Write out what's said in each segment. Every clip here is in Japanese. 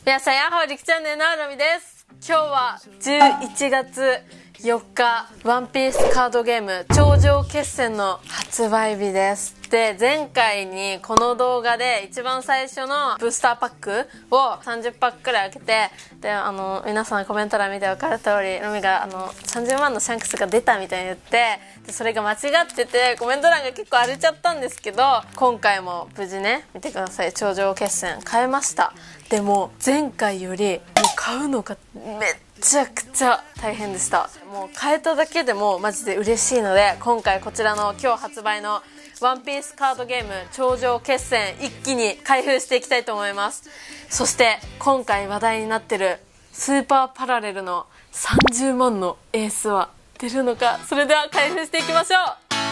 皆さん、やっほーりくチャンネルのなみです。今日は11月4日、ワンピースカードゲーム頂上決戦の発売日です。で、前回にこの動画で一番最初のブースターパックを30パックくらい開けて、で、皆さんコメント欄見て分かる通り、ルミが30万のシャンクスが出たみたいに言って、でそれが間違っててコメント欄が結構荒れちゃったんですけど、今回も無事ね、見てください、頂上決戦買えました。でも前回よりもう買うのがめちゃくちゃ大変でした。もう買えただけでもマジで嬉しいので、今回こちらの今日発売のワンピースカードゲーム頂上決戦一気に開封していきたいと思います。そして今回話題になってるスーパーパラレルの30万のエースは出るのか。それでは開封していきましょう。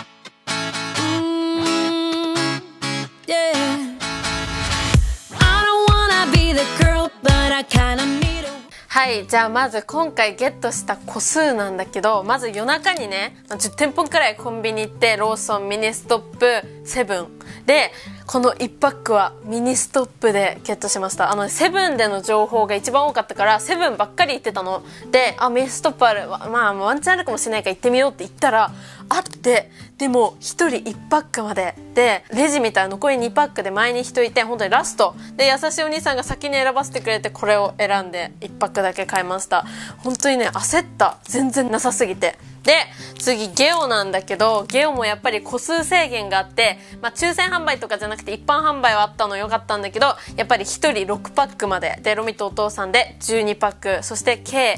はい、じゃあまず今回ゲットした個数なんだけど、まず夜中にね10店舗くらいコンビニ行って、ローソン、ミニストップ、セブンでこの1パックはミニストップでゲットしました。セブンでの情報が一番多かったからセブンばっかり行ってたので、ミニストップある、まあワンチャンあるかもしれないから行ってみようって言ったらあって、でも1人1パックまでで、レジ見たら残り2パックで前に人いて、本当にラストで優しいお兄さんが先に選ばせてくれて、これを選んで1パックだけ買いました。本当にね焦った、全然なさすぎて。で次ゲオなんだけど、ゲオもやっぱり個数制限があって、抽選販売とかじゃなくて一般販売はあったのよかったんだけど、やっぱり1人6パックまでで、ロミとお父さんで12パック、そして計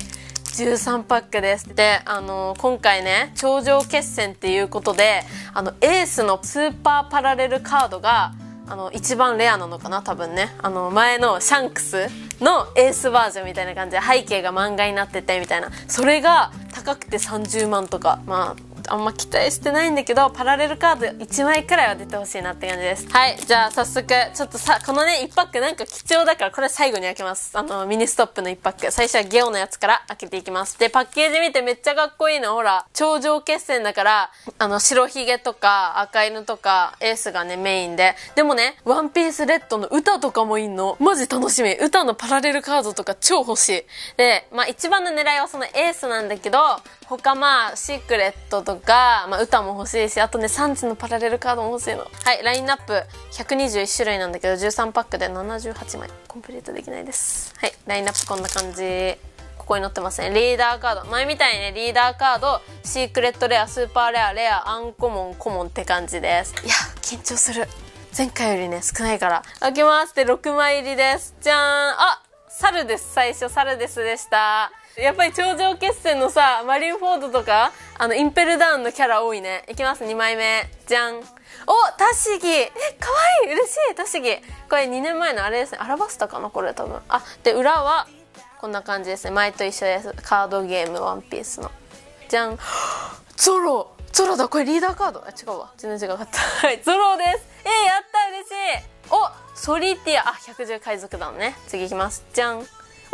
13パックです。で、今回ね頂上決戦っていうことで、エースのスーパーパラレルカードが一番レアなのかな多分ね。前のシャンクスのエースバージョンみたいな感じで背景が漫画になっててみたいな、それが高くて30万とか、あんま期待してないんだけど、パラレルカード1枚くらいは出てほしいなって感じです。はい、じゃあ早速ちょっとこのね1パックなんか貴重だから、これ最後に開けます。ミニストップの1パック、最初はゲオのやつから開けていきます。でパッケージ見てめっちゃかっこいいの、ほら頂上決戦だから白ひげとか赤犬とかエースがねメインで、でもねワンピースレッドの歌とかもいいの、マジ楽しみ。歌のパラレルカードとか超欲しい。で一番の狙いはそのエースなんだけど、他シークレットとか、歌も欲しいし、あとね3時のパラレルカードも欲しいの。はい、ラインナップ121種類なんだけど13パックで78枚コンプリートできないです。はい、ラインナップこんな感じ。ここに載ってますね。リーダーカード、前みたいにねリーダーカード、シークレットレア、スーパーレア、レア、アンコモン、コモンって感じです。いや緊張する、前回よりね少ないから。開けます。で6枚入りです。じゃーん。サルです。最初サルですでした。やっぱり頂上決戦のさ、マリンフォードとかインペルダウンのキャラ多いね。いきます。2枚目じゃん。タシギ、かわいい、嬉しい。タシギこれ2年前のあれですね、アラバスタかなこれ多分。で裏はこんな感じですね。前と一緒です。カードゲームワンピースのじゃん。ゾロだ。これリーダーカード、違うわ、全然違かった。はいゾロです。やった嬉しい。ソリティア、110海賊団ね。次いきますじゃん。ヘル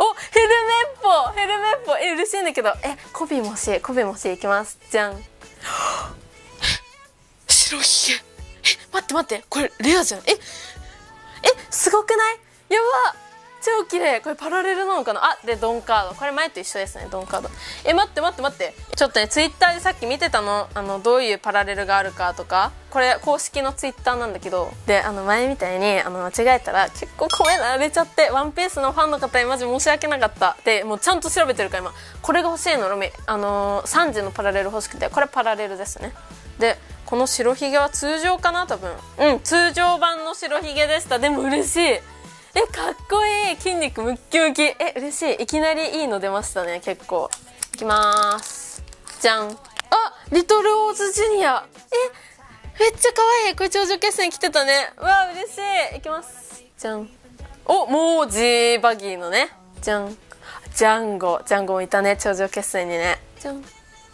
メッポ嬉しいんだけど、コビも欲しい。いきますじゃん。白ひげ、待ってこれレアじゃん。すごくない？やば、超綺麗。これパラレルなのかな。でドンカード、これ前と一緒ですね。ドンカード。待ってちょっとねツイッターでさっき見てたの。どういうパラレルがあるかとか、これ公式のツイッターなんだけど、で前みたいに間違えたら結構コメント荒れちゃって、ワンピースのファンの方にマジ申し訳なかった。でもうちゃんと調べてるから今これが欲しいの。ロミ3時のパラレル欲しくて、これパラレルですね。でこの白ひげは通常かな多分。通常版の白ひげでした。でも嬉しい。かっこいい。筋肉ムッキムキ。嬉しい。いきなりいいの出ましたね。結構いきまーすじゃん。リトルオーズジュニア。めっちゃかわいい。これ頂上決戦来てたね。うわ嬉しい。いきますじゃん。もうジーバギーのねじゃん。ジャンゴもいたね頂上決戦にね。じゃん。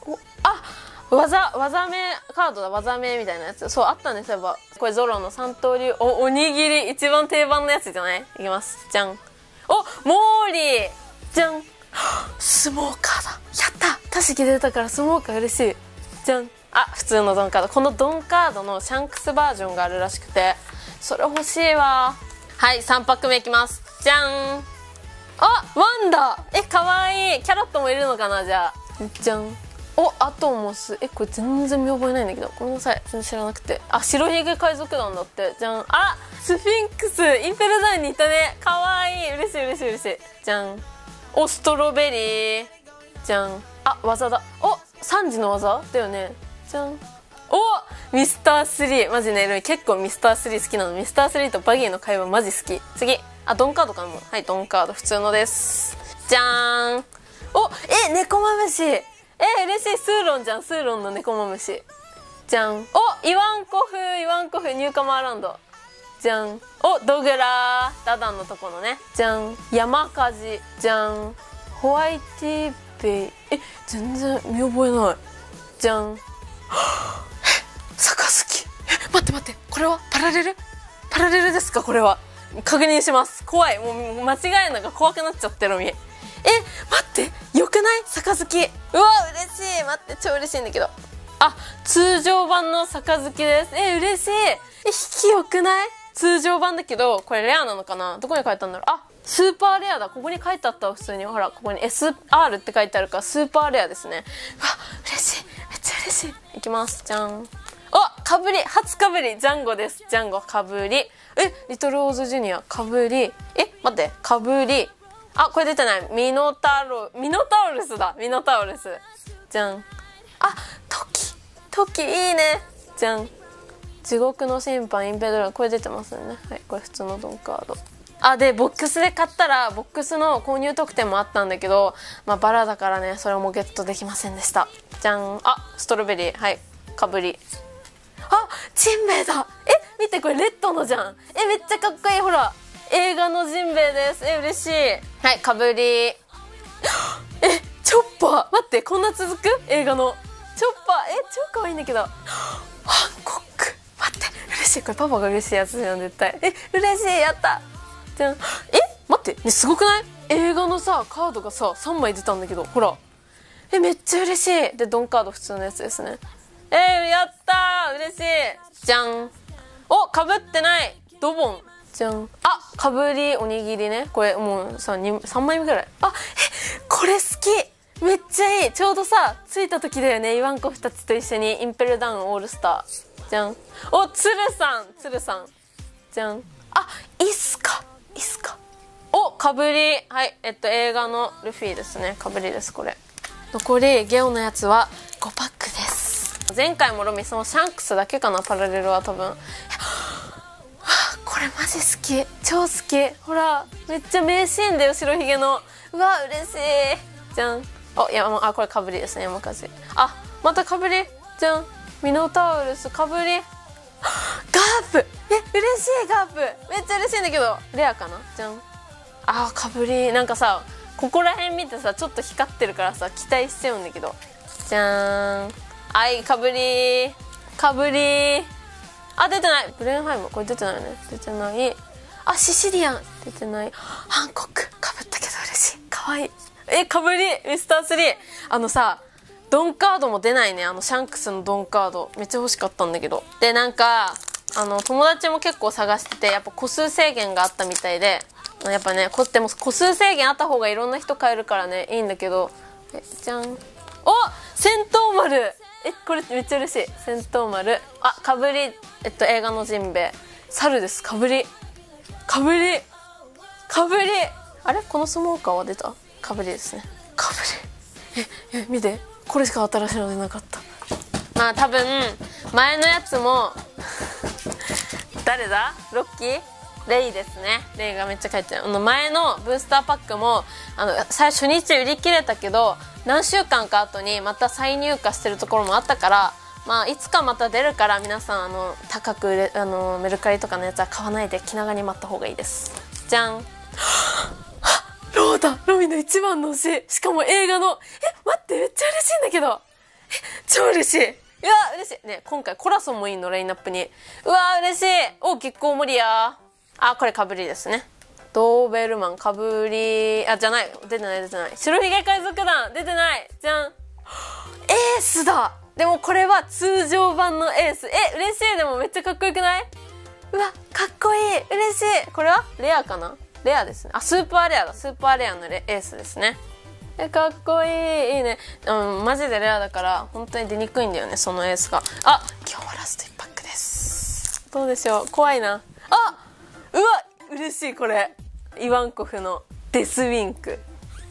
技名カードだ。技名みたいなやつ、そうあったんですよ。これゾロの三刀流おにぎり、一番定番のやつじゃない。いきますじゃん。モーリーじゃん。スモーカーだ。やった、タシキ出たからスモーカー嬉しい。じゃん。普通のドンカード。このドンカードのシャンクスバージョンがあるらしくて、それ欲しいわ。はい3パック目いきますじゃん。 あ、ワンダ。かわいい。キャロットもいるのかな、じゃあ。じゃん。お、アトモス。これ全然見覚えないんだけど。ごめんなさい。全然知らなくて。あ、白ひげ海賊団だって。じゃん。あ、スフィンクス。インペルダウンにいたね。かわいい。嬉しい嬉しい嬉しい。じゃん。お、ストロベリー。じゃん。あ、技だ。お、3時の技だよね。じゃん。お、ミスター3。マジね、結構ミスター3好きなの。ミスター3とバギーの会話マジ好き。次。あ、ドンカードかも。はい、ドンカード。普通のです。じゃーん。お、猫マムシ。嬉しい。スーロンじゃん。スーロンの猫マムシ。じゃん。お、イワンコフ。イワンコフ。ニューカマーランド。じゃん。お、ドグラー。ダダンのとこのね。じゃん。山火事。じゃん。ホワイティベイ。全然見覚えない。じゃん。杯。待って待って。これはパラレル？パラレルですか？これは。確認します。怖い。もう間違えるのが怖くなっちゃってるみ。待って。よくない？杯。うわ、嬉しい。待って。超嬉しいんだけど。あ、通常版の杯です。嬉しい。引きよくない？通常版だけど、これレアなのかな？どこに書いてあるんだろう？あ、スーパーレアだ。ここに書いてあったわ、普通に。ほら、ここに SR って書いてあるから、スーパーレアですね。うわ、嬉しい。めっちゃ嬉しい。いきます。じゃん。お、かぶり。初かぶり。ジャンゴです。ジャンゴ、かぶり。リトルオーズジュニア、かぶり。待って、かぶり。あ、これ出てない。ミノタウルスだ。ミノタウルス。じゃん。あ、トキいいね。じゃん。地獄の審判、インペドラ。これ出てますよね。はい、これ普通のドンカード。あ、で、ボックスで買ったら、ボックスの購入特典もあったんだけど、バラだからね、それもゲットできませんでした。じゃん。あ、ストロベリー。はい、かぶり。あ、ジンベエだ。見て、これレッドのじゃん。めっちゃかっこいい。ほら、映画のジンベエです。嬉しい。はい、かぶり。チョッパー。待って、こんな続く？映画のチョッパー。超かわいいんだけど。ハンコック。待って、嬉しい。これパパが嬉しいやつじゃん、絶対。嬉しい。やった。じゃん。待って、ね、すごくない？映画のさ、カードがさ、3枚出たんだけど、ほら。めっちゃ嬉しい。で、ドンカード普通のやつですね。やったー。嬉しい。じゃん。お、かぶってない。ドボン。じゃん。あ、かぶりおにぎりね。これもうさ、3枚目ぐらい。あ、これ好き。めっちゃいい。ちょうどさ、着いた時だよね。イワンコ2つと一緒にインペルダウンオールスター。じゃん。お、ツルさん。じゃん。あ、イスカ。お、かぶり。はい。映画のルフィですね。かぶりです、これ。残り、ゲオのやつは5パックです。前回もロミ、そのシャンクスだけかな、パラレルは多分。これマジ好き。超好き。ほら、めっちゃ名シーンだよ、白ひげの。うわ、嬉しい。じゃん。あ、これかぶりですね、山火事。あ、またかぶり。じゃん。ミノタウルス、かぶり。ガープ。嬉しい、ガープ。めっちゃ嬉しいんだけど、レアかな。じゃん。あ、かぶり。なんかさ、ここら辺見てさ、ちょっと光ってるからさ、期待しちゃうんだけど。じゃーん。はい、かぶり。あ、出てない。ブレンハイム。これ出てないよね。出てない。あ、シシリアン。出てない。ハンコック。かぶったけど嬉しい。かわいい。かぶり。ミスター3。さ、ドンカードも出ないね。シャンクスのドンカード。めっちゃ欲しかったんだけど。で、なんか、友達も結構探してて、やっぱ個数制限があったみたいで、やっぱね、でも個数制限あった方がいろんな人買えるからね、いいんだけど。じゃん。お、戦闘丸。これめっちゃ嬉しい。戦闘丸。あ、かぶり。映画のジンベエ。猿です。かぶり。あれ、このスモーカーは出た？かぶりですね。かぶり。見て。これしか新しいの出なかった。多分、前のやつも、誰だ？ロッキー？レイですね。レイがめっちゃ書いてある。前のブースターパックも、初日売り切れたけど、何週間か後にまた再入荷してるところもあったから、いつかまた出るから皆さん、高くメルカリとかのやつは買わないで気長に待った方がいいです。じゃん。ローだ。ロミの一番の推し。しかも映画の。待って、めっちゃ嬉しいんだけど。超嬉しい。いや、嬉しい。ね、今回コラソンもいいの、ラインナップに。うわ、嬉しい。お、結構無理や。あ、これかぶりですね。ドーベルマン、かぶり。あ、じゃない。出てない。白ひげ海賊団、出てない。じゃん。エースだ。でもこれは通常版のエース。嬉しい。でもめっちゃかっこよくない？うわ、かっこいい。嬉しい。これはレアかな？ レアですね。あ、スーパーレアだ。スーパーレアのエースですね。かっこいい。いいね。マジでレアだから本当に出にくいんだよね、そのエースが。あ、今日ラスト1パックです。どうでしょう。怖いな。あ、うわ、嬉しい。これイワンコフのデスウィンク。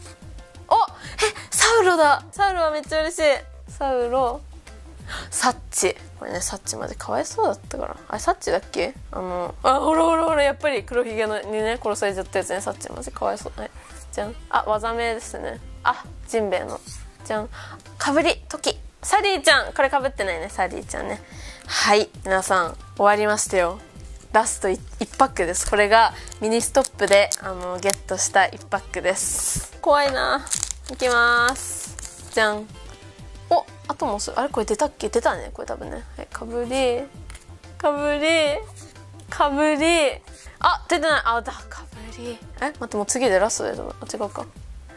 サウロだ。サウロはめっちゃ嬉しい。サウロ、サッチ。これね、サッチマジかわいそうだったから。あれサッチだっけ？ほらほらほら、やっぱり黒ひげにね殺されちゃったやつね。サッチマジかわいそう。はい、じゃん。あ、技名ですね。あ、ジンベエのじゃん。かぶりトキ、サリーちゃん。これかぶってないね、サリーちゃんね。はい、皆さん終わりましたよ。ラスト 1パックです。これがミニストップでゲットした1パックです。怖いな。いきます。じゃん。お、あともうすぐ、あれこれ出たっけ？出たね、これ多分ね。はい、かぶりかぶりかぶり。あ、出てない。あ、だ、かぶり。待って、もう次でラストでしょ。あ、違うか。かぶり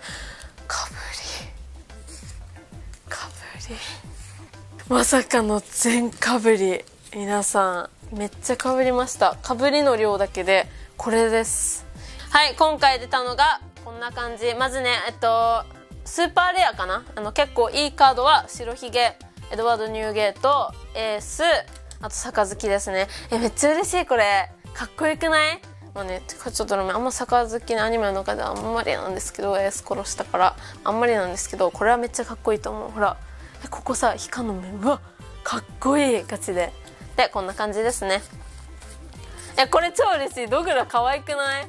かぶり、まさかの全かぶり。皆さんめっちゃかぶりました。かぶりの量だけでこれです。はい、今回出たのがこんな感じ。まずね、スーパーレアかな。結構いいカードは白ひげ、エドワード・ニューゲート、エース、あと杯ですね。めっちゃ嬉しい。これかっこよくない？まあね、ちょっとあんま杯のアニメの中ではあんまりなんですけど、エース殺したからあんまりなんですけど、これはめっちゃかっこいいと思う。ほら、ここさ、ヒカの目、うわかっこいい、ガチで。で、こんな感じですね。これ超嬉しい。ドグラ可愛くない？はい、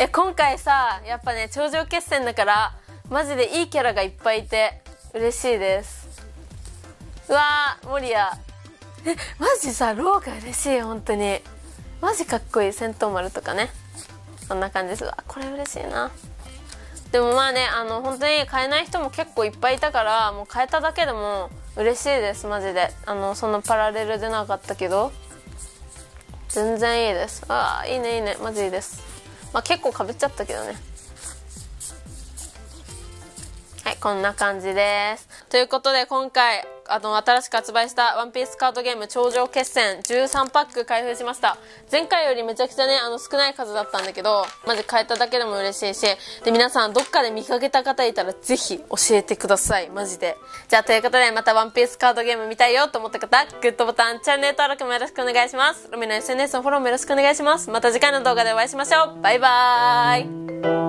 今回さ、やっぱね、頂上決戦だからマジでいいキャラがいっぱいいて嬉しいです。うわー、モリア。マジさ、ローが嬉しい。本当にマジかっこいい。戦闘丸とかね、こんな感じです。これ嬉しいな。でもまあね、本当に買えない人も結構いっぱいいたから、もう買えただけでも嬉しいです。マジで。そのパラレル出なかったけど全然いいです。ああ、いいねいいね、マジいいです。まあ結構かぶっちゃったけどね。はい、こんな感じです。ということで今回新しく発売したワンピースカードゲーム頂上決戦13パック開封しました。前回よりめちゃくちゃね、少ない数だったんだけど、マジ買えただけでも嬉しいし、で、皆さんどっかで見かけた方いたらぜひ教えてください。マジで。じゃあということで、またワンピースカードゲーム見たいよと思った方、グッドボタン、チャンネル登録もよろしくお願いします。ロミの SNS のフォローもよろしくお願いします。また次回の動画でお会いしましょう。バイバーイ。